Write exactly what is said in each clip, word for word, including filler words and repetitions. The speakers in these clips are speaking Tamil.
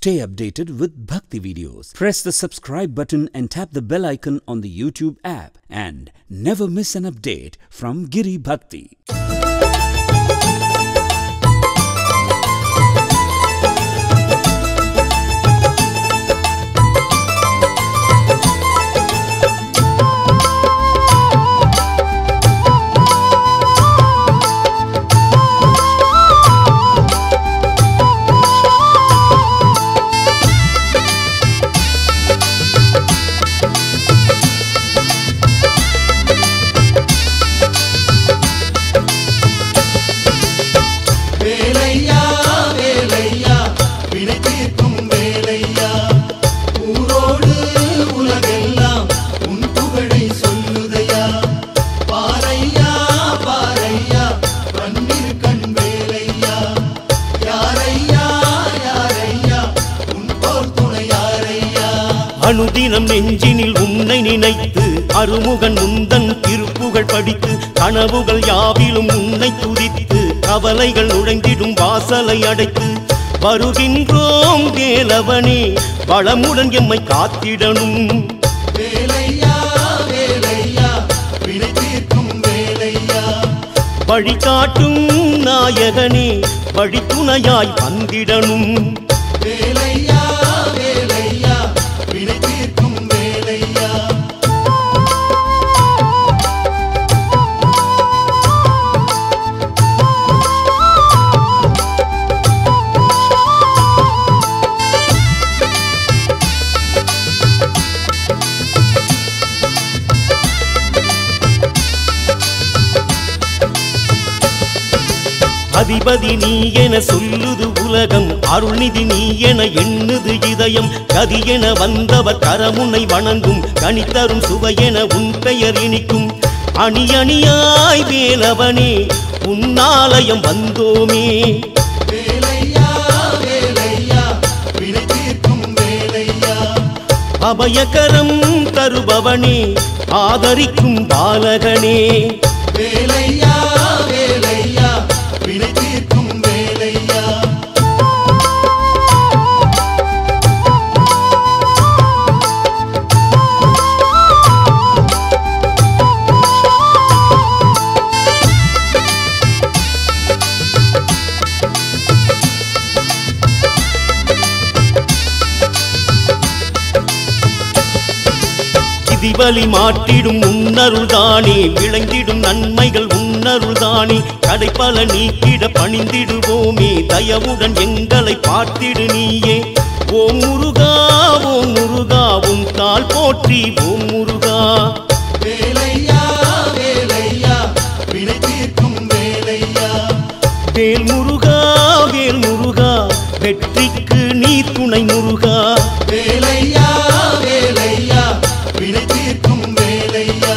Stay updated with Bakthi videos. Press the subscribe button and tap the bell icon on the YouTube app and never miss an update from Giri Bakthi. அனுதினம் நெஞ்சினில் உன்னை நினைத்து அருமுகன் முந்தன் திருப்புகழ் படித்து கனவுகள் யாவிலும் உன்னை துதித்து கவலைகள் நுழைந்திடும் வாசலை அடைத்து வருகின்றோம் வேலவனே வளமுடன் எம்மை காத்திடணும். வேலையா வேலையா வினை தீர்க்கும் வேலையா வழிகாட்டும் நாயகனே வழித்துணையாய் வந்திடணும். வேலையா வேலையா வினை தீர்க்கும் வேலையா அதிபதி நீ என சொல்லுது உலகம், அருள்நிதி நீ என எண்ணுது இதயம். கதி என வந்தவர் கரமுனை வணங்கும், கனித்தரும் சுவையென உன் பெயர் இனிக்கும். அணி அணியாய் வேலவனே உன்னாலயம் வந்தோமே. வேலையா வேலையா வினை தீர்க்கும் வேலையா அபயகரம் தருபவனே ஆதரிக்கும் பாலகனே. வேலையா வேலையா வினை தீர்க்கும் வேலையா திவலி மாட்டிடும் உன்னருள்தானே, விளங்கிடும் நன்மைகள் உன்னருள்தானே. கடைப்பல நீக்கிட பணிந்திடுவோமே, தயவுடன் எங்களை பார்த்திடு நீயே. ஓம் முருகா ஓம் முருகா உன் தாள் போற்றி ஓம் முருகா. வேலையா வேலையா வினை தீர்க்கும் வேலையா வேல் முருகா வேல் முருகா வெற்றிக்கு நீ துணை முருகா. வேலையா வேலையா வினை தீர்க்கும் வேலையா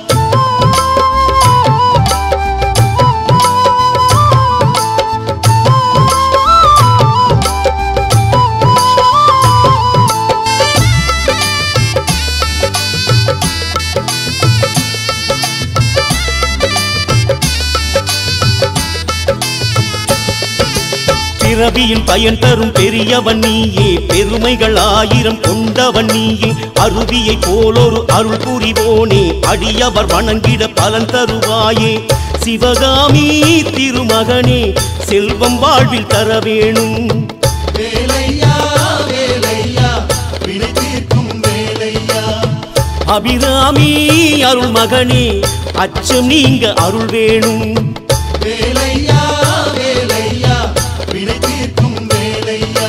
பிறவியின் பயன் தரும் பெரியவன் நீயே, பெருமைகள் ஆயிரம் கொண்டவன் நீயே. அருவியை போலொரு அருள் புரிவோனே, அடியவர் வணங்கிட பலன் தருவாயே. சிவகாமி திருமகனே செல்வம் வாழ்வில் தர வேணும். வேலையா வேலையா வினை தீர்க்கும் வேலையா அபிராமி அருள் மகனே அச்சம் நீங்க அருள் வேணும். வேலையா வேலையா வினை தீர்க்கும் வேலையா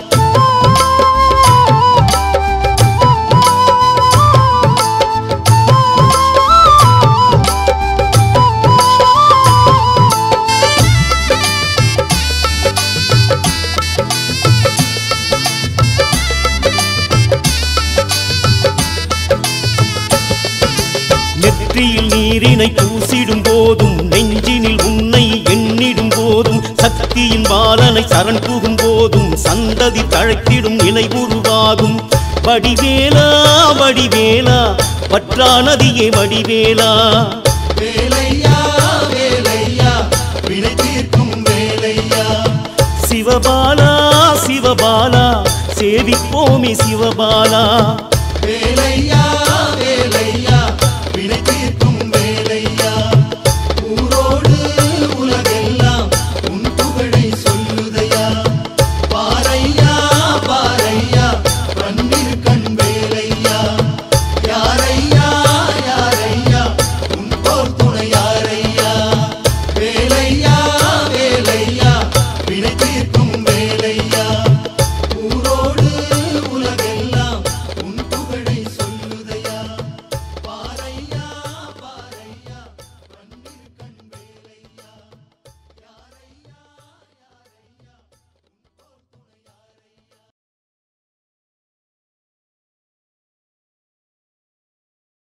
நெற்றியில் நீரினை பூசிடும் போதும், நெஞ்சினில் உன்னை எண்ணிடும் போதும், சக்தியின் பாலனை சரண் புகும் போதும், சந்ததி தழைத்திடும் நிலை உருவாகும். வடிவேலா வடிவேலா பற்றா நதியே வடிவேலா. வேலையா வேலையா வினை தீர்க்கும் வேலையா சிவபாலா சிவபாலா சேவிப்போமே சிவபாலா. வேலையா